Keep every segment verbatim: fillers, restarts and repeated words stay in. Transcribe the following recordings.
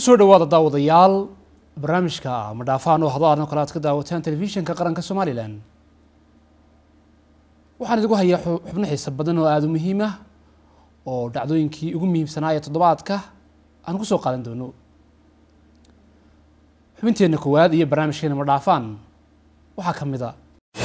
kusoo dhawaada daawadayaal barnaamijka madhaafaan oo hadaan kala aad ka daawataan telefishinka qaranka Soomaaliland waxaan idigu hayaa xubno xiiso badan oo aad u muhiim ah oo dhacdooyinkii ugu muhiimsanaa ee toddobaadka aan ku soo qaadan doono xubinteena koowaad iyo barnaamijkeena madhaafaan waxaa ka mid ah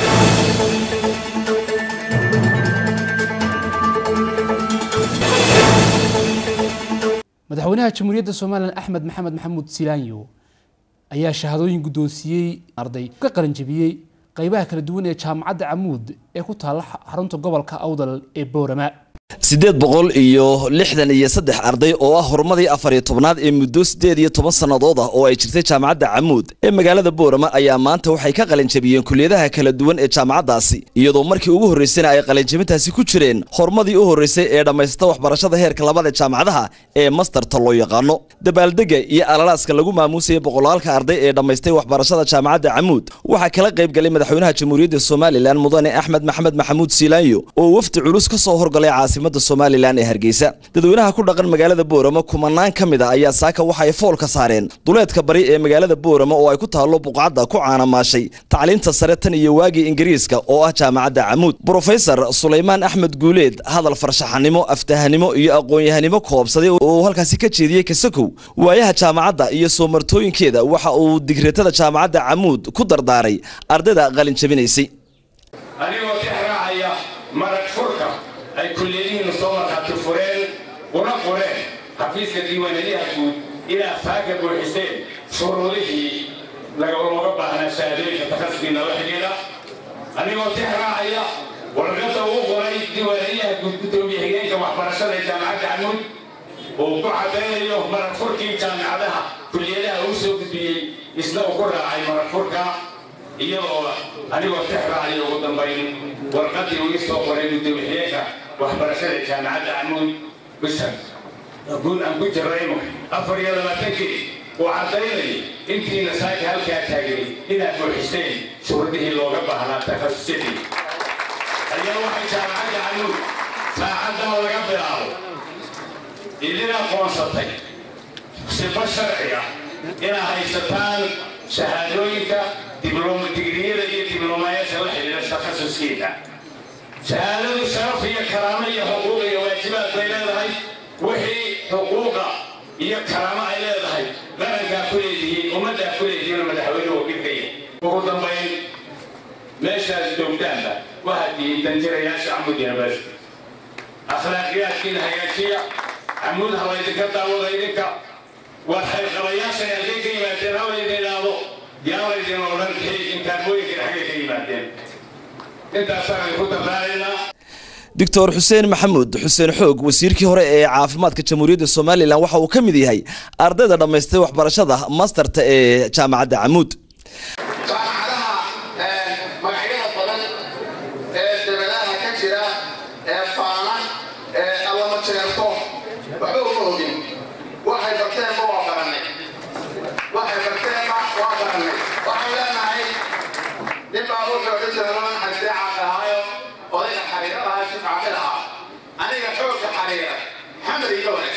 madaxweynaha jamhuuriyadda Soomaaliland Axmed Maxamed Maxamuud Silaanyo ayaa shahaadooyin guddoonsiyay arday ka qaran jabiyay qaybaha kala duwan ee jaamacadda Camuud ee ku taal xarunta gobolka Awdal ee Boorama sideed boqol iyo lixdan iyo saddex arday oo ah horumadii afar iyo tobnaad ee muddo sideed iyo toban sanadood ah oo ay jirtay jaamacadda Camuud ee magaalada Boorama ayaa maanta waxay ka qalin jabiyeen kulliyadaha kala duwan ee jaamacaddaasi iyadoo markii ugu horeysay ay qalin jabintaasi ku jireen horumadii u horeysay ee dhamaysata waxbarashada heerka labaad ee jaamacadaha ee masterta loo yaqaano dabaaldega iyo alalaaska lagu maamuusay boqolaalka arday ee dhamaystay waxbarashada jaamacadda Camuud waxa kala qayb galay madaxweynaha jamhuuriyadda Soomaaliland mudane Axmed Maxamed Maxamuud Silaanyo oo wafdi culus ka soo horgalay caasimada Soomaaliland ee Hargeysa dadweynaha ku dhaqan magaalada Boorama kumanaan kamid ah ayaa saaka waxa ay fool ka saareen duleedka bari ee magaalada Boorama oo ay ku taalo buqacada ku caanamaashay tacliinta sare tan iyo waagii Ingiriiska oo ah jaamacadda Camuud Professor Suleymaan Axmed Guuleed hadal farshaxanimo aftahanimo iyo aqoon-yahanimo koobsaday oo halkaasi ka jeediyay kasakow waayaha jaamacadda iyo soo martooyinkeeda waxa uu digreetada jaamacadda Camuud ku dardaaray ardayda qalin jabinaysay anigoo tixraacaya marag furka ay kulliyadihiin soo markhaati fureen una qoreen xafiiska diiwaanadiyaha guud ilaa faaga buuxiseen shuruudihii looga baahnaa shahaadooyinka takhasuskiina la xidhiidha anigoo tixraacaya warqadda ugu qoray diiwaanadiyaha guud guddoomiye xigeenka waxbarashada ee jaamacadda Camuud oo ku caddaynayo marag furkii jaamacadaha kulliyadaha uu soo gudbiyey isna uu ku raacay marag furka iyadoo anigoo tixraacaya ugu dambayn warqaddii uu soo qoray guddoomiye xigeenka waxbarashada jaamacadda Camuud bishan guud aan ku jirayno afar iyo labaatankii oo caddaynayay intiina saaka halkaa taagay inaad buuxiseen shuruudihii looga baahnaa takhasusyadii ayaa waxay jaamacadda Camuud saacaddan laga bilaabo idin aqoonsatay sifo sharci ah inaad haysataan shahaadooyinka digriyada iyo diblomayaasha la xidhiidha takhasuskiina shahaadadu sharaf iyo karaamo iyo xuquuq iyo waajibaad bay leedahay wixii xuquuqa iyo karaamo ay leedahay qarankaa ku leedihiin ummaddaa ku leedihiin madaxweynuhu gilkaya ugu dambayn meeshaas joogtaanba waxaad tihiin danjirayaasha Camuud University akhlaaqiyaadkiina hagaajiya Camuud ha laydinka daawada idinka waad xeerqabayaasha halkay ka yimaadeen ha laydin idhaahdo yaa laydin odhan inkaarmooyinka xaggay ka yimaadeen Doctor Xuseen Maxamuud Xuseen Xoog wasiirkii hore ee caafimaadka jamhuuriyadda Soomaaliland waxa uu ka mid yahay ardayda dhamaystay waxbarashada masterta ee jaamacadda Camuud jaamacadaha magacyada badan ee dawladaha ka jira ee faana ee allama jeerto waxba uma ogin waxay barteen waa baranay waxay barteen waa baranay waxaan leenahay nibaa u socda jiraan xasee caqaayo odayga xariiraha si caaqilha aniga xoogga xariira xamri gowlex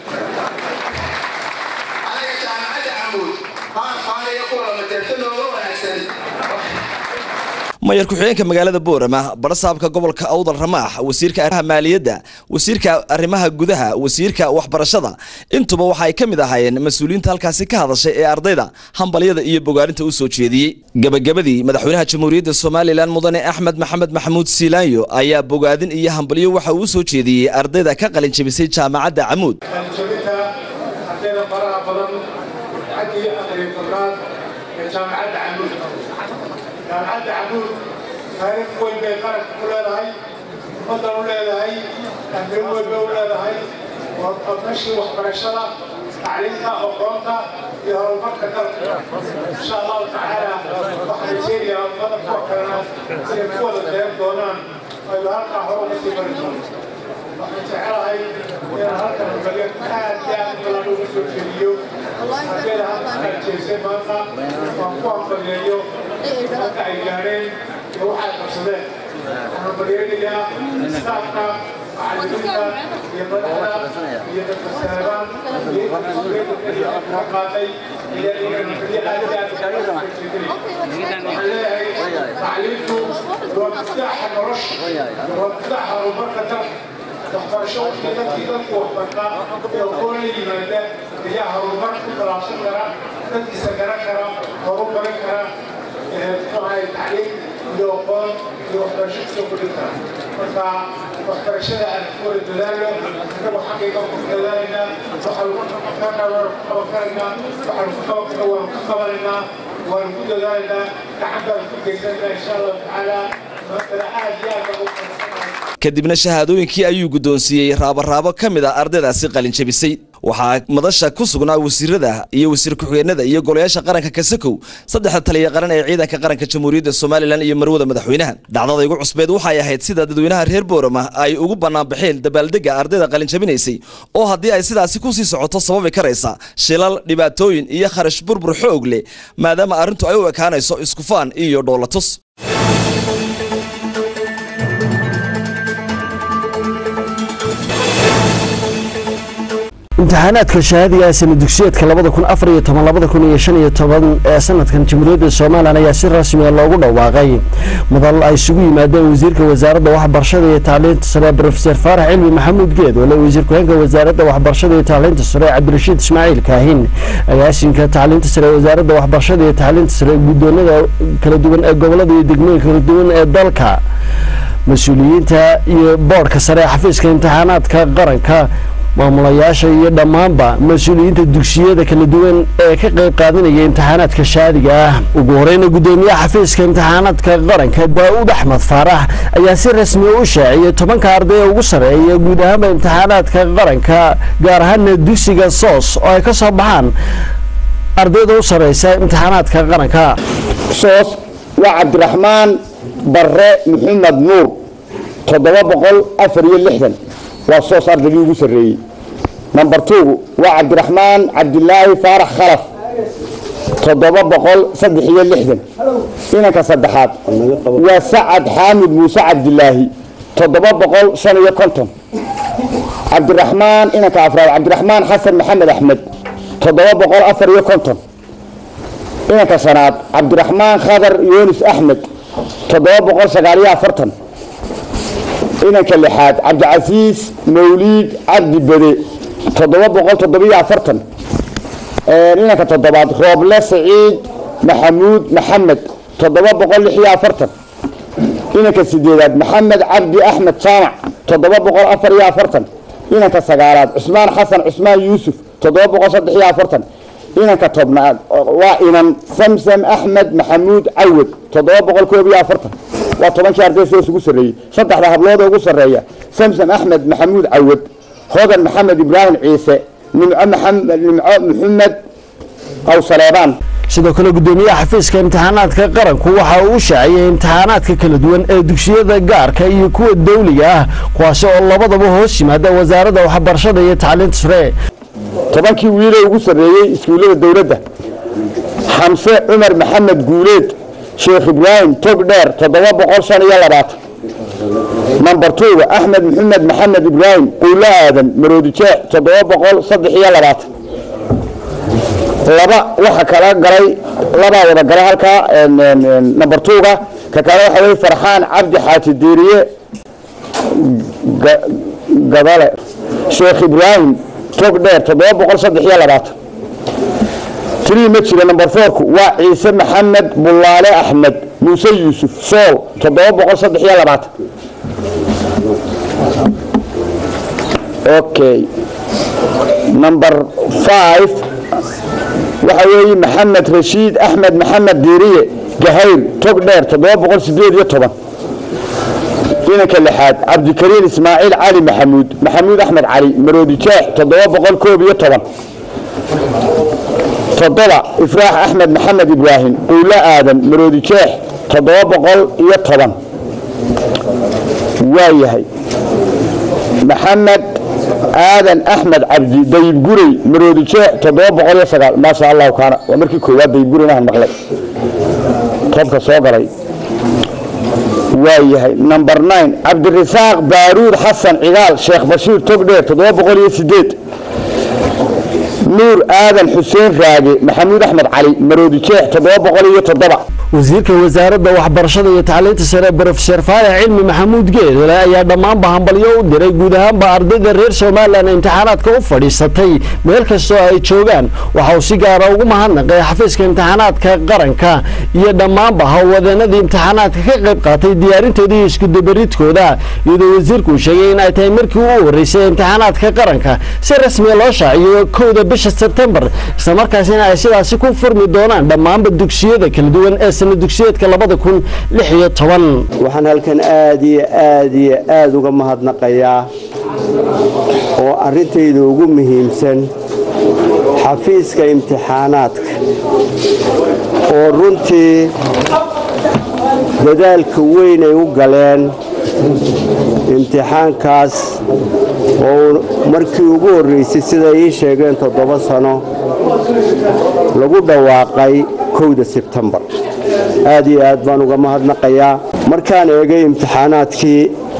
aniga jaamacadda Camuud haan faaniya kula mateertano loo wanaagsan mayor ku-xigeenka magaalada Boorama barsaabka gobolka Awdal Ramaax wasiirka arrimaha maaliyadda wasiirka arrimaha gudaha wasiirka waxbarashada intuba waxa ay kamid ahaayeen mas'uuliyiinta halkaasi ka hadashay ee ardayda hambaliyada iyo bogaarinta u soo jeediyay gabagabadii madaxweynaha jamhuuriyadda Soomaaliland mudane Axmed Maxamed Maxamuud Silaanyo ayaa bogaadin iyo hambaliyo waxa uu soo jeediyay ardayda ka qalin jabisay jaamacadda Camuud ardayda faraha badan xagii aqriin quraad ee jaamacadda Camuud jaamacadda Camuud taariikh weyn bay qaranka ku leedahay ummaddan u leedahay ahmiyad weyn bay u leedahay waa meeshii waxbarashada tacliinta aqoonta iyo horumarka dalka insha allahu tacaala waxaan rajeynayaa ummada kuwa kalena inay ku wada qeyb doonaan ay halkaa hore uga sii mari doonto waxaan jecelahay inaan halkan hambaliyo aad iyo aad badan uga soo jeediyo ardayda halkan jeesay maanta waan ku hambaliyeeyo halka ay gaadheen iyo waxay qabsadeen waxaan hambaliyeynayaa istaafka معلميننا يا مدحنا يا دكتور سليمان قاطي تعليمته ومفتاح الرش ومفتاح البركة waxbarashada dadkii dadku waxbartaa ee aqoon yimaada ayaa horumar ku talaabsan kara dadkiisa garan kara horumarin kara ee tacliim iyo aqoon iyo waxbarasho soo kordhinta marka waxbarashada aan ku dadaalno inagoo xaqiiqa ku dadaalna waxaan ku qabanaa waxaan ku qabanaa waan ku dadaalna gacan ku geysanaa insha Allah taala marka aad iyo aad ugu kadibna shahaadooyinkii ayuu guddoonsiiyey raabo-raabo ka mid ah ardaydaasi qalin jabisay waxaa madasha ku sugnaa wasiirada iyo wasiir ku-xigeenada iyo golayaasha qaranka kasakow saddexda taliya qaran ee ciidanka qaranka jamhuuriyadda Soomaaliland iyo marwada madaxweynaha dhacdada ugu cusbeed waxay ahayd sida dadweynaha reer Boorama ay ugu banaan baxeen dabaaldega ardayda qalin jabinaysay oo haddii ay sidaasi ku sii socoto sababi karaysa shilal dhibaatooyin iyo kharash burbur xoog leh maadaama arrintu ay u ekaanayso isku faan iyo dhoolatus امتحانات شهادة سنة دكسيات كلابد كون أفريقيا تمام لابد كون يشانية تمام سنة كان جمهورية الصومال أنا ياسر رسمي الله وقول واقعي مضل أي سوي مادة وزير وزارة واحد برشة تعليم السريع بروفيسور فارح علمي محمود جيد ولا وزير كهنة وزارة واحد برشة تعليم السريع عبد الرشيد إسماعيل كاهن ياسين كتعليم السريع وزارة واحد برشة تعليم السريع بدون كلا دون قبل دقمين كلا دون الدلكا مسؤولين تا بورك السريع حفيز كامتحانات كقرن ك maamulayaasha iyo dhamaanba mas'uuliyiinta dugsiyada kala duwan ee ka qayb qaadanaya imtixaanaadka shaadiga ah ugu horeyna gudoomiyaha xafiiska imtixaanaadka qaranka Daawud Axmed Faarax ayaa si rasmi ah u shaaciyay tobanka arday ugu sareeya guud ahaan imtixaanaadka qaranka gaar ahaan dugsiga Soos oo ay ka soo baxaan ardayda u sareysa imtixaanaadka qaranka Soos waa Cabdiraxmaan Barre Maxamed Nuur toddoba boqol afar iyo lixdan وصوص أرض اللي يسري نمبر تو وعبد الرحمن عبد الله فارح خلف تضرب بقول صدحية اللحدن هنا كصدحات وسعد حامد موسى عبد الله تضرب بقول سنة كنتم عبد الرحمن هنا كأفراد عبد الرحمن حسن محمد أحمد تضرب بقول أفر كنتم هنا كسنات عبد الرحمن خضر يونس أحمد تضرب بقول سجارية فرتن إنك اللحاد عبد العزيز موليد عبد البري تضرب بقول تضربية فرتن إنك تضربات خوبلا سعيد محمود محمد تضرب بقول لحية فرتن إنك السديدات محمد عبد أحمد صامع تضرب بقول أفرية فرتن إنك السجارات عثمان حسن عثمان يوسف تضرب بقول صدحية فرتن إنك تبنا وإن سمسم أحمد محمود عود تضرب بقول كوبية فرتن وطبعا شاردي سوس قصرية صدح لها بلوضة قصرية سمسم أحمد محمود عود هذا محمد إبراهيم عيسى من محمد محمد أو صليبان sidoo kale gudoomiyaha xafiiska imtixaanaadka qaranku waxa uu shaaciyay imtixaanaadka kala duwan ee dugsiyada gaarka iyo kuwa dawliga ah kuwaas oo labadaba hoos yimaada wasaaradda waxbarashada iyo tacliinta sare tobankii wiil ee ugu sareeyay iskuulada dawladda xamse Umar Maxamed Guuleed Sheekh Ibrahim Togdheer toddoba boqol shan iyo labaatan number two Ahmed Maxamed Maxamed Ibrahim Quula Aadan Maroodice toddoba boqol saddex iyo labaatan laba waxa kala galay laba wada galay halka number two ka ka kale waxa way Farxaan Cabdi Xaati Diiriye gabale Sheekh Ibrahim Togdheer toddoba boqol saddex iyo labaatan three متر نمبر four waa Ciise Maxamed Bulaale Axmed Muuse Yuusuf Sool toddoba boqol saddex iyo labaatan okay number five waxa weeye Maxamed Rashiid Axmed Maxamed Diiriye Gahayr Togdheer toddoba boqol sideed iyo toban inanka lixaad Cabdikariin Ismaaciil Cali Maxamuud Maxamuud Axmed Cali Maroodice toddoba boqol koob iyo toban تضلع إفراح أحمد محمد إبراهيم قولا آدم مرودي شيخ تضوى بقول يطبا وايهي محمد آدم أحمد عبدي ديب قري مرودي شيخ تضوى بقول يسقال ما شاء الله وكان ومركي كواد ديب قري نحن مغلق طبك صغري وايهي نمبر ناين عبد الرزاق بارود حسن عقال شيخ بشير تقدير تضوى بقول يسديد nuur aadan xuseen raage maxamuud axmed cali maroodi jeex toddoba boqol iyo toddoba wasiirka wasaaradda waxbarashada iyo tacliinta sare brofeser faarax cilmi maxamuud geedole ayaa dhammaanba hambalyo u diray guud ahaanba ardayda reer somalilan imtixaanaadka u fadhiisatay meel kastoo ay joogaan waxa uu si gaara ugu mahadnaqay xafiiska imtixaanaadka qaranka iyo dhammaanba howlwadeenadii imtixaanaadka ka qayb qaatay diyaarintooda iyo iskudabaridkooda iyadoo wasiirku sheegay in ay tahay markii ugu horreysay imtixaanaadka qaranka si rasmiya loo shaaciyo kowda bisha sebtembar islamarkaasina ay sidaasi ku furmi doonaan dhammaanba dugsiyada kala duwan ee sana dugsiyeedka labada kun lix iyo toban waxaan halkan aad iyo aad iyo aad uga mahadnaqayaa oo arrintayda ugu muhiimsan xafiiska imtixaanaadka oo runtii dadaalka weyn ay u galeen imtixaankaas oo markii ugu horreysay sida ii sheegeen toddoba sano lagu dhawaaqay kowda sebtembar aad iyo aad baan uga mahadnaqayaa markaan eegay imtixaanaadkii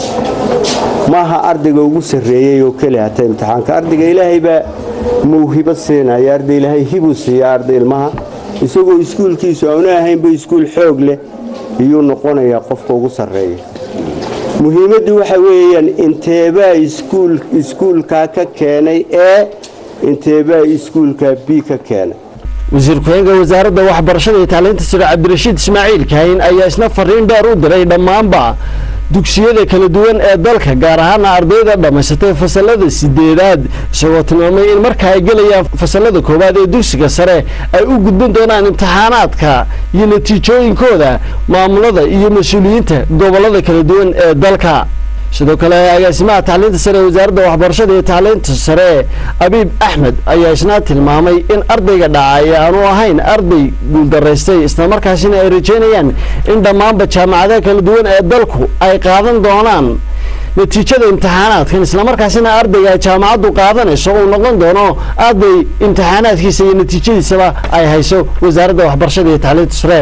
maaha ardayga ugu sarreeyey oo keli hata imtixaanka ardayga ilaahay baa mawhibo siinaya arday ilaahay hibuu siiya arday ilmaha isagoo iskuulkiisu aanu ahaynba iskuul xoog leh iyuu noqonayaa qofka ugu sarreeya muhiimaddu waxa weeyaan inteebaa iskuul iskuulkaa ka keenay ee inteebaa iskuulkaa b ka keenay wasiir ku-xigeenka wasaaradda waxbarashada iyo tacliinta sare cabdirashiid ismaaciil kaahin ayaa isna fariin dheer u diray dhammaanba dugsiyada kala duwan ee dalka gaar ahaana ardayda dhammaysatay fasalada sideedaad isagoo tilmaamay in marka ay gelayaan fasalada koowaad ee dugsiga sare ay u gudbin doonaan imtixaanaadka iyo natiijooyinkooda maamulada iyo mas-uuliyiinta gobolada kala duwan ee dalka sidoo kale agaasimaha tacliinta sare ee wasaaradda waxbarashada iyo tacliinta sare abiib axmed ayaa isna tilmaamay in ardayga dhacay aanu ahayn arday guuldaraystay islamarkaasina ay rajeynayaan in dhammaanba jaamacadaha kala duwan ee dalku ay qaadan doonaan natiijada imtixaanaadkan islamarkaasina ardayga ay jaamacaddu qaadanayso uu noqon doono arday imtixaanaadkiisa iyo natiijadiisaba ay hayso wasaaradda waxbarashada iyo tacliinta sare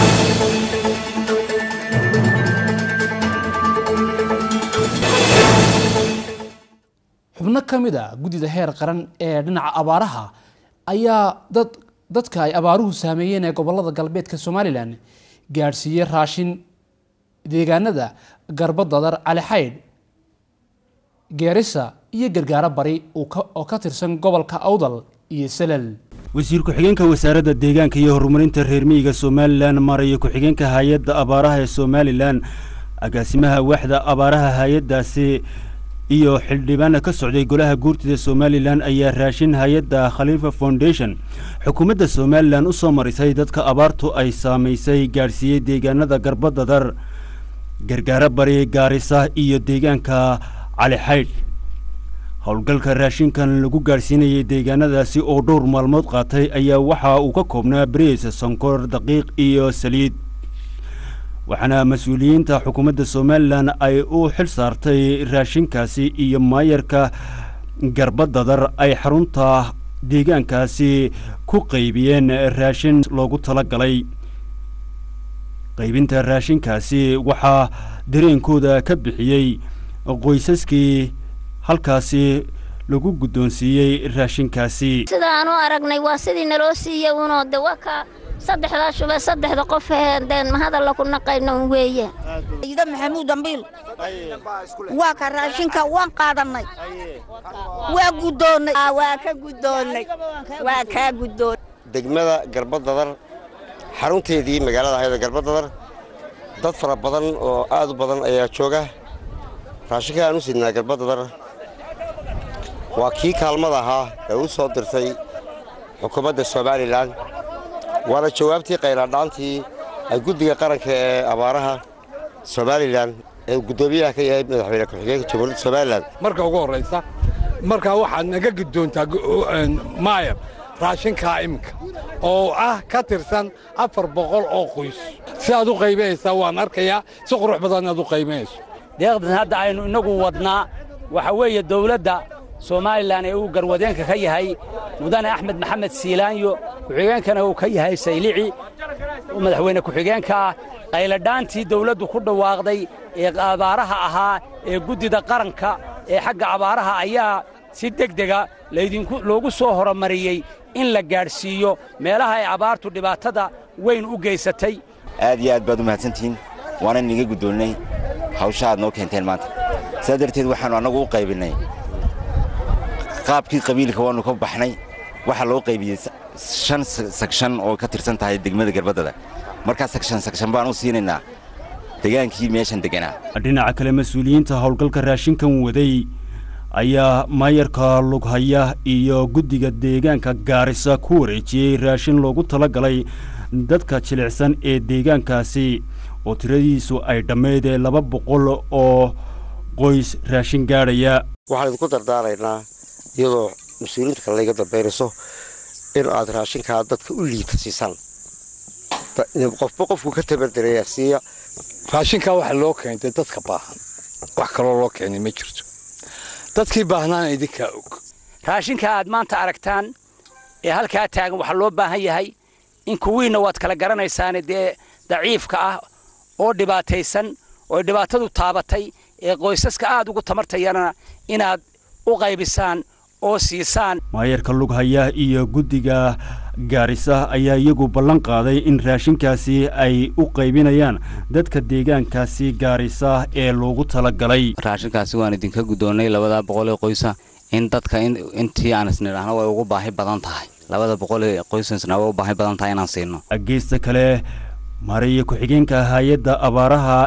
xubno ka mid a guddida heer qaran ee dhinaca abaaraha ayaa dad dadka ay abaaruhu saameeyeen ee gobolada galbeedka somalilan gaadhsiiyey raashin deegaanada garbadadar cali xaydh geerisa iyo gargaaro bari oo ka tirsan gobolka awdal iyo salal wasiir ku-xigeenka wasaaradda deegaanka iyo horumarinta reer miyiga somalilan maraya ku-xigeenka hay-adda abaaraha ee somalilan agaasimaha waaxda abaaraha hay-addaasi iyo xildhibaana ka socday golaha guurtida somalilan ayaa raashin hay-adda khaliifa foundation xukuumadda somalilan u soo marisay dadka abaartu ay saamaysay gaadhsiiyey deegaanada garbadadar gargaaro bari gaarisa iyo deegaanka cali xaydh howlgalka raashinkan lagu gaadhsiinayay deegaanadaasi oo dhowr maalmood qaatay ayaa waxa uu ka koobnaa bariis sonkor daqiiq iyo saliid waxaana mas-uuliyiinta xukuumadda somalilan ay u xil saartay raashinkaasi iyo maayarka garbadadar ay xarunta deegaankaasi ku qaybiyeen raashin loogu tala galay qaybinta raashinkaasi waxaa dareenkooda ka bixiyey qoysaskii halkaasi lagu guddoonsiiyey raashinkaasi sidaanu aragnay waa sidii naloo siiyey unoo de waka saddexdaa shube saddexda qof deen mahadalla ku naqayno weeye ida maxamuud dambiil waa ka raashinka waan qaadanay waa guddoonnay waa ka guddoonnay waa kaa guddoonnay degmada garbadadar xarunteedii magaalada hayada garbadadar dad fara badan oo aad u badan ayaa jooga raashinka aan u sidnaa garbadadar waa kii kaalmada ahaa ee u soo dirtay xukuumadda somalilan waana jawaabtii qayladhaantii ay guddiga qaranka ee abaaraha somalilan ee guddoomiyaha ka yahay madaxweyne ku-xigeenka jamhuuriyadda somalilan marka ugu horraysa markaa waxaad naga guddoontaa maayar raashinkaa iminka oo ah ka tirsan afar boqol oo qoys si aad u qaybanaysaa waan arkayaa si qurux badan aad u qaybanayso deeqdan hadda aynu innagu wadnaa waxa weeye dawladda somalilan ee uu garwadeenka ka yahay mudane axmed maxamed siilaanyo ku-xigeenkana uu ka yahay saylici madaxweyne ku-xigeenka ah qayladhaantii dawladdu ku dhawaaqday ee abaaraha ahaa ee guddida qaranka ee xagga abaaraha ayaa si degdega laydinku loogu soo horumariyey in la gaadhsiiyo meelaha ay abaartu dhibaatada weyn u geysatay aad iyo aad baad u mahadsantihiin waana niga guddoonnay hawsha aad noo keenteen maanta sidaa darteed waxaannu annagu u qaybinay qaabkii qabiilka waannu ka baxnay waxaa loo qaybiyey shan sagshan oo ka tirsan tahay degmada Garbadada markaa sagshan sagshan baan u siinaynaa degaankii meeshan deganaa dhinaca kale mas'uuliyiinta howlgalka raashinkan waday ayaa maayarka lughaya iyo guddiga deegaanka Gaarisa ku wareejiyey raashin loogu talagalay dadka jilicsan ee deegaankaasi oo tiradiisu ay dhammeeyday laba boqol oo qoys raashin gaadhaya waxaan ku dardaaraynaa iyadoo mas'uuliyiinta kale laga dambeeyso in aad raashinka dadka u liita siisaan qofba qofku ka tabadaraya siiya raashinka waxa loo keenay dadka baahan wax kale loo keenay ma jirto dadkii baahnaan idinka og raashinka aad maanta aragtaan ee halka taagan waxa loo baahan yahay in kuwiina waad kala garanaysaan ee daciifka ah oo dhibaataysan oo dhibaatadu taabatay ee qoysaska aad ugu tamartayana inaad u qaybisaan oo siisaan maayarka lughaya iyo guddiga Gaarisa ayaa iyagu ballan qaaday in raashinkaasi ay u qaybinayaan dadka deegaankaasi Gaarisa ee loogu talagalay raashinkaasi waan idinka guddoonay labada boqol ee qoysa in dadka intii aan isniraahno way ugu baahi badan tahay labada boqol ee qoysasna way u baahi badan tahay inaan siino ageysta kale mariye ku xigeenka hay'adda abaaraha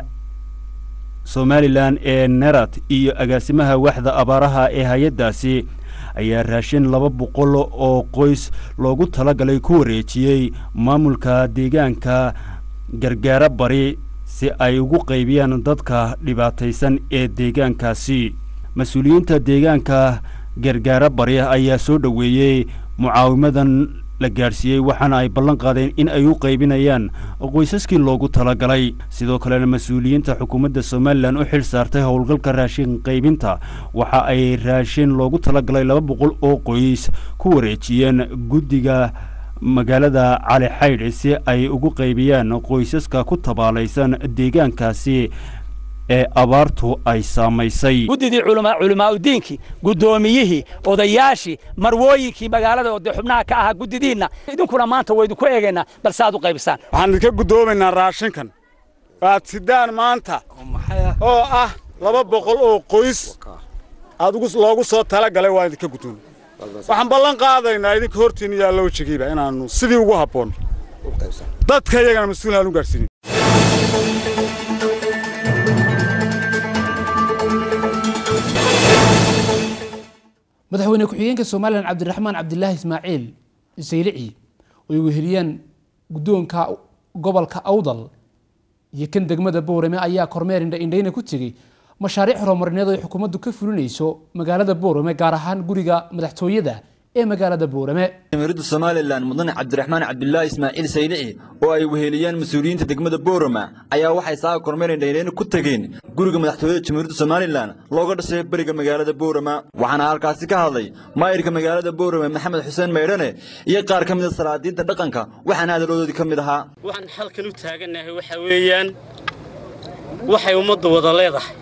Somaliland ee Nerat iyo agaasimaha waxda abaaraha ee hay'addaasi ayaa raashin laba boqol oo qoys loogu talagalay ku wareejiyay maamulka deegaanka gargaara bari si ay ugu qaybiyaan dadka dhibaataysan ee deegaankaasi mas'uuliyiinta deegaanka gargaara bari ayaa soo dhaweeyay mucaawimadan la gaarsiiyay waxaana ay ballan qaadeen in ay u qaybinayaan qoysaskii loogu talagalay sidoo kale mas'uuliyiinta xukuumadda Soomaaliland u xil saartay howlgalka raashin qaybinta waxa ay raashin loogu talagalay laba boqol oo qoys ku wareejiyeen guddiga magaalada Cali Xaydh si ay ugu qaybiyaan qoysaska ku tabaalaysan deegaankaasi ee abaartu ay saamaysay guddigii culama culama diinki gudoomiyihii odayaashii marwooyinkii magaalada oo xubnaha ka ahaa guddidiina idinkuna maanta way idinku eegeena bal saad u qaybisaan waxaan ka gudoomaynaa raashinkan baad sidaan maanta oo ah laba boqol oo qoys aad ugu loogu soo talagalay waa idinka gudoon waxaan ballan qaadaynaa idinka hortiin yaa loo jigiiba inaanu sidii ugu haboon dadka iyagana mas'uuliyiin u gaarsiin madaxweyne ku-xigeenka Soomaaliland Cabdiraxmaan Cabdilaahi Ismaaciil Saylici oo ay weheliyaan guddoonka gobolka Awdal iyo kan degmada Boorame ayaa kormeer indha-indhayna ku tagay mashaariic horumarineed oo xukuumaddu ka fulinayso magaalada Boorame gaar ahaan guriga madaxtooyada ee magaalada Boorame Jamhuuriyadda Soomaaliland mudane Cabdiraxmaan Cabdilaahi Ismaaciil Saylici oo ay weheliyaan mas'uuliyiinta degmada Boorame ayaa waxay saa kormeer indha-indhayna ku tageen guriga madaxtooyada Jamhuuriyadda Soomaaliland looga dhisay bariga magaalada Boorame waxaana halkaasi ka hadlay maayirka magaalada Boorame Maxamed Xuseen Meydhane iyo qaar ka mid ah salaadiinta dhaqanka waxaana hadaloodoodii ka mid ahaa waxaan halkan u taaganahay waxa weeyaan waxay ummaddu wada leedahay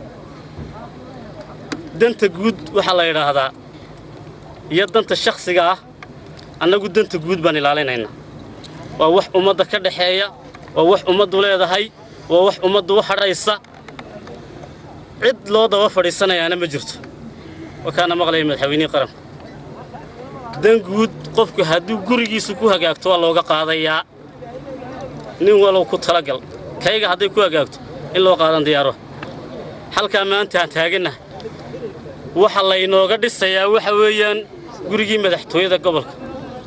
danta guud waxa la yiraahdaa iyo danta shakhsiga ah annagu danta guud baan ilaalinaynaa waa wax ummadda ka dhaxeeya waa wax ummaddu leedahay waa wax ummaddu u xaraysa cid loo daba fadhiisanayaana ma jirto wakaana maqlay madaxweynihii qaranka dan guud qofku hadduu gurigiisu ku hagaagto waa looga qaadayaa nin walow ku talagal kayga hadday ku hagaagto in loo qaadan diyaaro halkaa maanta aan taaganahay waxa la inooga dhisayaa waxa weeyaan gurigii madaxtooyada gobolka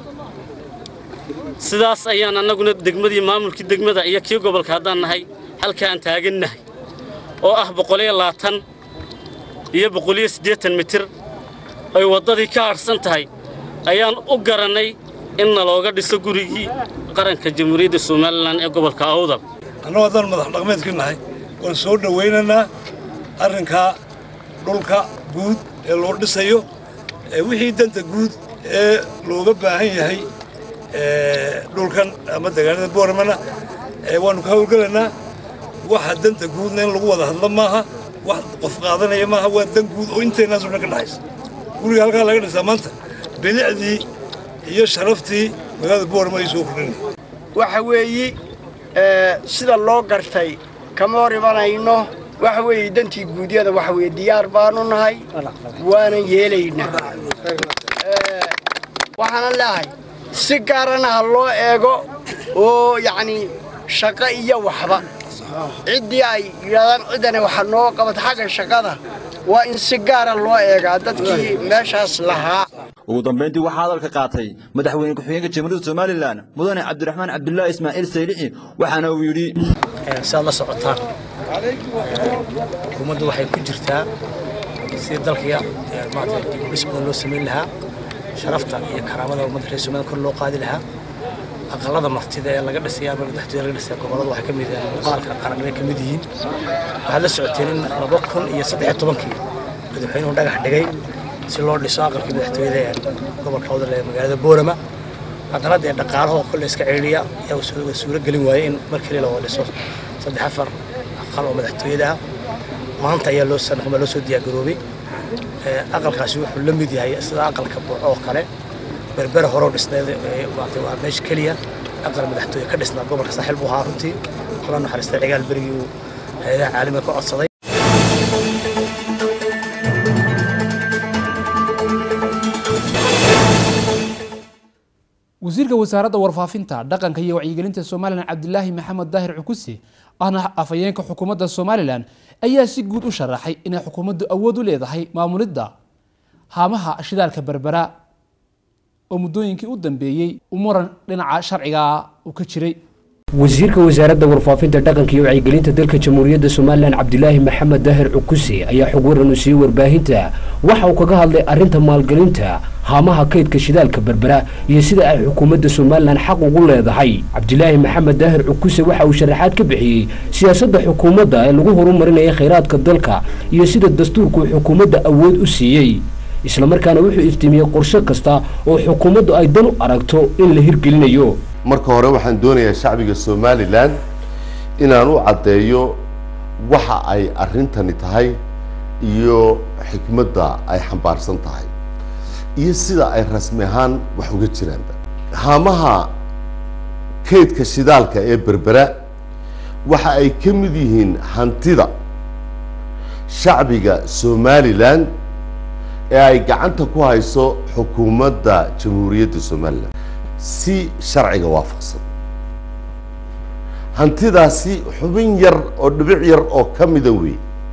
sidaas ayaan annaguna degmadii maamulkii degmada iyo kii gobolka haddaan nahay halkaan taagannahay oo ah boqol iyo labaatan iyo boqol iyo siddeetan mitir ay waddadii ka harsan tahay ayaan u garannay in nalooga dhiso gurigii qaranka jamhuuriyadda Soomaaliland ee gobolka Awdal annagoo haddaan madax dhaqameedkii nahay waan soo dhawaynaynaa arrinka dhulka guud ee loo dhisayo wixii danta guud ee looga baahan yahay dhulkan ama deegaanada Boorame waanu ka howlgalaynaa waxa danta guudna in lagu wada hadlo maaha wax qof qaadanaya maaha waa dan guud oo inteenaas oo ka dhaxaysa guriga halkaa laga dhisaa maanta bilicdii iyo sharaftii magaalada boorama ay soo kordhinay waxa weeye sida loo gartay kama hor imanayno waxa weeye dantii guudyada waxa weeye diyaar baanu nahay waana yeelaynaa waxaana leeyahay si gaarana ha loo eego oo yacni shaqo iyo waxba ciddii ay yidhahdaan ciddani waxa noo qabata xagga shaqada waa in si gaara loo eegaa dadkii meeshaas lahaa ugu dambeyntii waxaa hadalka qaatay madaxweyne ku-xigeenka jamhuuriyadda somalilan mudane cabdiraxmaan cabdullaahi ismaaciil saylici waxaana uu yidhi saad la socotaan xukuumaddu waxay ku jirtaa sidii dalkaya maanta dib u dhis badan loo samayn lahaa sharafta iyo karaamada ummadda reer somaliland kor loo qaadi lahaa aqalada martida ee laga dhisay ama madaxtooyada laga dhisay gobollada waxay ka mid yihiin muuqaalka qaranimay ka mid yihiin waxaad la socoteen in laba kun iyo saddex iyo tobankii madaxweynuhu dhagax dhigay si loo dhiso aqalkii madaxtooyada ee gobolka Awdal ee magaalada Boorama haddana dee dhaqaalaha kale iska ceeliya ayaa suura gelin waayay in markii la wada dhiso saddex afar aqal oo madaxtooyada maanta ayaa loo sanadka loo soo diyaar garoobay aqalkaasi wuxuu la mid yahay sida aqalka Burco oo kale berber hore dhisneed waati waa meesh kaliya aqal madaxtooye ka dhisnaa gobolka saaxil buu ahaa runtii kala naxariistay cigaal berigii uu hay'adaha caalamiga ka codsaday wasiirka wasaaradda warfaafinta dhaqanka iyo wacyigelinta Soomaaliland Cabdilaahi Maxamed Daahir Cukusi ahna afayeenka xukuumadda Soomaaliland ayaa si guud u sharaxay in xukuumaddu awood u leedahay maamulidda haamaha shidaalka berbera oo muddooyinkii u dambeeyay umuran dhinaca sharciga uu ka jiray wasiirka wasaaradda warfaafinta dhaqanka iyo wacyigelinta dalka jamhuuriyadda Soomaaliland Cabdilaahi Maxamed Daahir Cukusi ayaa xog waran u siiyay warbaahinta waxa uu kaga hadlay arrinta maalgelinta haamaha kaydka shidaalka berbera iyo sida ay xukuumadda Soomaaliland xaq ugu leedahay Cabdilaahi Maxamed Daahir Cukusi waxa uu sharaxaad ka bixiyay siyaasadda xukuumadda ee lagu horumarinayo kheyraadka dalka iyo sida dastuurku xukuumadda awood u siiyay isla markaana wuxuu iftiimiyay qorshe kasta oo xukuumaddu ay dan u aragto in la hirgelinayo marka hore waxaan doonayaa shacbiga Soomaaliland inaan u cadeeyo waxa ay arintani tahay iyo xikmadda ay xambaarsan tahay iyo sida ay rasmi ahaan wax uga jiraan haamaha kaydka shidaalka ee berbera waxa ay ka mid yihiin hantida shacbiga Soomaaliland ee ay gacanta ku hayso xukuumadda jamhuuriyadda Soomaaliland si sharciga waafaqsan hantidaasi xubin yar oo dhibic yar oo kamida weey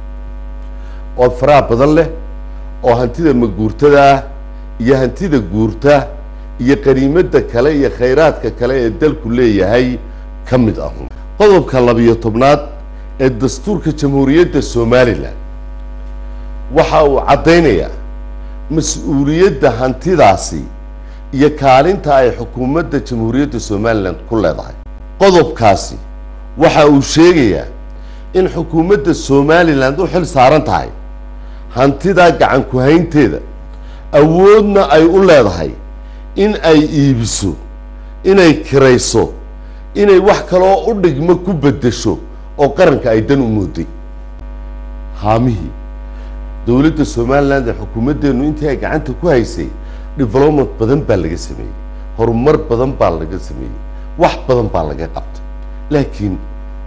oo faraha badan leh oo hantida maguurtada iyo hantida guurta iyo qariimada kale iyo kheyraadka kale ee dalku leeyahay kamid ah qodobka laba iyo tobnaad ee dastuurka jamhuuriyadda Soomaaliland waxa uu cadeynayaa mas'uuliyadda hantidaasi iyo kaalinta ay xukuumadda jamhuuriyadda Soomaaliland ku leedahay qodobkaasi waxa uu sheegayaa in xukuumadda Soomaaliland u xil saaran tahay hantida gacan ku haynteeda awoodna ay u leedahay in ay iibiso inay kirayso inay wax kale oo u dhigmo ku bedesho oo qaranka ay dan u mooday haamihi dawladda Soomaaliland ee xukuumaddeenu intii ay gacanta ku haysay development badan baa laga sameeyay horumar badan baa laga sameeyay wax badan baa laga qabtay laakiin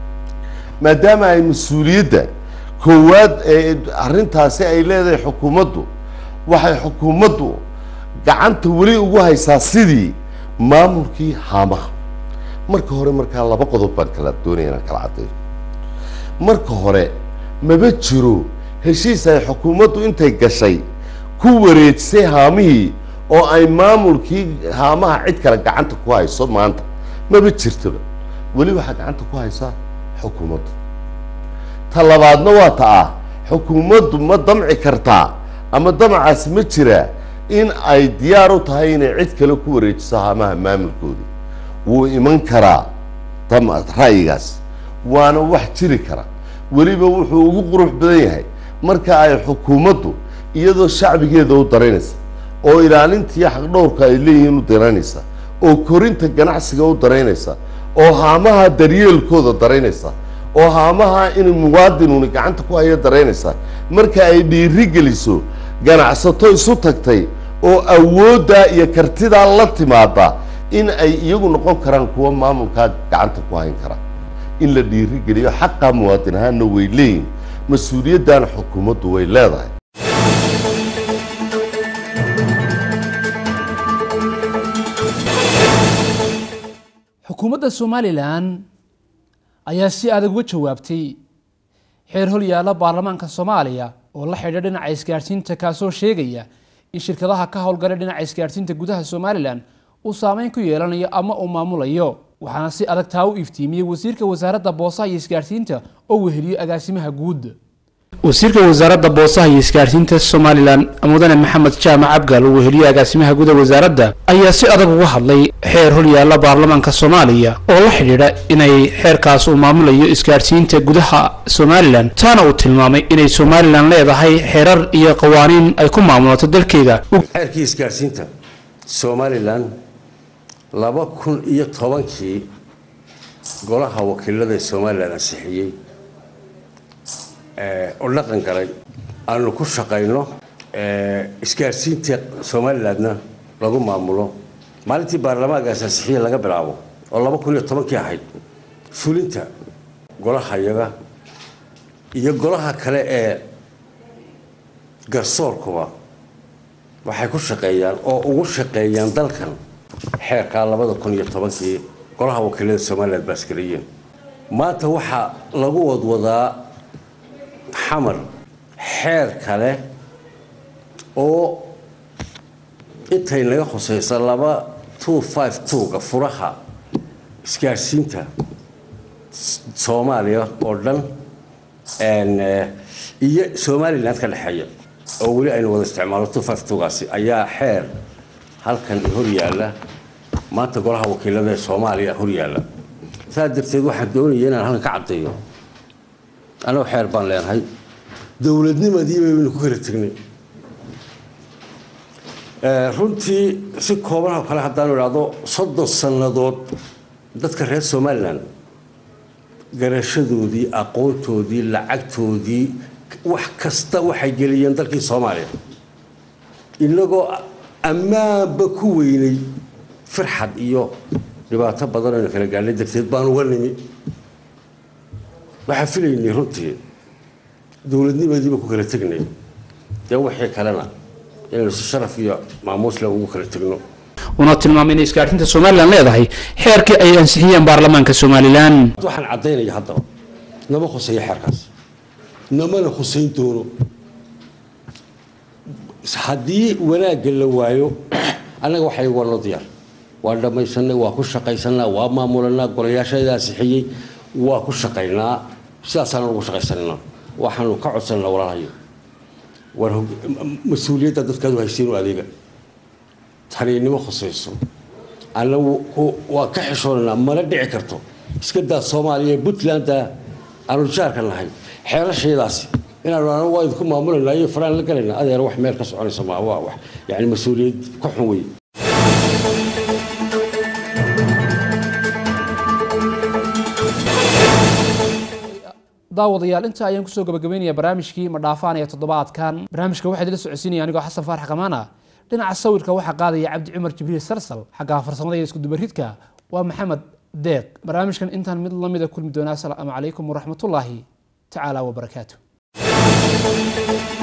maadaama ay mas'uuliyadda koowaad ee arrintaasi ay leedahay xukuumaddu waxay xukuumaddu gacanta wali ugu haysaa sidii maamulkii haamaha marka hore markaa laba qodob baan kala doonayaa kala cadeeyo marka hore maba jiro heshiis ay xukuumaddu intay gashay ku wareejisay haamihii oo ay maamulkii haamaha cid kale gacanta ku hayso maanta maba jirtaba wali waxa gacanta ku haysaa xukuumaddu talabaadna waa taa xukuumaddu ma damci kartaa ama damacaas ma jira in ay diyaar u tahay inay cid kale ku wareejiso haamaha maamulkooda wuu iman karaa dam ra'yigaas waana wax jiri kara waliba wuxuu ugu qurux badan yahay marka ay xukuumaddu iyadoo shacbigeeda u dareynaysa oo ilaalintii xaq dhowrka ay leeyihiin u dareynaysa oo korinta ganacsiga u dareynaysa oo haamaha daryeelkooda dareynaysa oo haamaha in muwaadinuna gacanta ku haya dareynaysa marka ay dhiiri geliso ganacsato isu tagtay oo awooddaa iyo kartidaa la timaada in ay iyagu noqon karaan kuwa maamulkaa gacanta ku hayn kara in la dhiirigeliyo xaqa muwaadin ahaanna way leeyihin mas-uuliyaddan xukuumaddu way leedahay. xukuumadda somalilan ayaa si adag uga jawaabtay xeer hol yaalla baarlamaanka soomaaliya oo la xidhiidha dhinaca isgaadhsiinta kaasoo sheegaya in shirkadaha ka howlgala dhinaca isgaadhsiinta gudaha somalilan uu saameyn ku yeelanayo ama uu maamulayo waxaana si adag taa u iftiimiyey wasiirka wasaaradda boosaha iyo isgaadhsiinta oo weheliyo agaasimaha guud. wasiirka wasaaradda boosaha iyo isgaadhsiinta somalilan mudane maxamed jaamac abgaal oo weheliyo agaasimaha guud ee wasaaradda ayaa si adag uga hadlay xeer hol yaalla baarlamaanka soomaaliya oo la xidhiidha inay xeerkaas uu maamulayo isgaadhsiinta gudaha somalilan taana uu tilmaamay inay somalilan leedahay xeerar iyo qawaaniin ay ku maamulato dalkeeda. xeerkii isgaadhsiinta somalilan laba kun iyo tobankii golaha wakiilada ee somalilan ansixiyey oo dhaqan galay aanu ku shaqayno isgaadhsiinta somalilandna lagu maamulo maalintii baarlamaankaas ansixiye laga bilaabo oo laba kun iyo tobankii ahayd fulinta golaha iyaga iyo golaha kale ee garsoorkuba waxay ku shaqeeyaan oo ugu shaqeeyaan dalkan xeerkaa labada kun iyo tobankii golaha wakiilada somaliland baasgariyeen. maanta waxaa lagu wadwadaa xamar xeer kale oo intay naga khusaysa laba two five two-ga furaha isgaadhsiinta soomaaliya oo dhan iyo somaliland ka dhexeeya oo weli aynu wada isticmaalo two five two-gaasi ayaa xeer halkan hor yaalla maanta golaha wakiilada ee soomaaliya hor yaalla. saa darteed waxaan doonaya inaan halkan ka caddeeyo anoo xeer baan leenahay dowladnimadii baynu ku kala tegnay runtii si kooban oo kale haddaanu idhaahdo soddon sannadood dadka reer somalilan garashadoodii aqoontoodii lacagtoodii wax kasta waxay geliyeen dalkii soomaaliya inagoo ammaanba ku weynay firxad iyo dhibaato badan aynu kala gaadhnay darteed baan uga nimi waxaan filaynay runtii dowladnimadiiba ku kala tegnay dee wixii kalena inaynu si sharaf iyo maamuus leh ugu kala tegno. una tilmaamay in isgaadhsiinta somalilan leedahay xeerkii ay ansixiyeen baarlamaanka somalilan. waxaan caddaynaya haddaba nama khuseeyo xeerkaas namana khuseyn doono haddii wanaagga la waayo annaga waxay waa noo diyaar waa dhammaysanay waa ku shaqaysanaa waa maamulanaa golayaashayda ansixiyey waa ku shaqaynaa sidaasaan ugu shaqaysananaa waxaanu ka codsanaa walaalahayo war mas-uuliyadda dadkaadu haysiinu adeega taniinimo khusayso annagu waa ka xishoonanaa mana dhici karto iska daa soomaaliya ee puntland aanu jaarka nahay xeelashaydaasi inaanu anagu waa idinku maamulanaa iyo faraan la galaynaa adeer wax meel ka soconaysa maa waa wax yacni mas-uuliyad ka xun wey. daawadayaal inta ayaan kusoo gabagabaynayaa barnaamijkii ma dhaafaanaya toddobaadkan barnaamijka waxaa idila socodsiinaya anigoo xasan faarax qamaana dhinaca sawirka waxaa qaadaya cabdi cumar jibriil sarsal xagga farsamada iyo isku dubaridka waa maxamed deeq barnaamijkan intaan mid lamida kulmi doonaa asalaamu calaykum waraxmatullaahi tacaala wabarakaatu.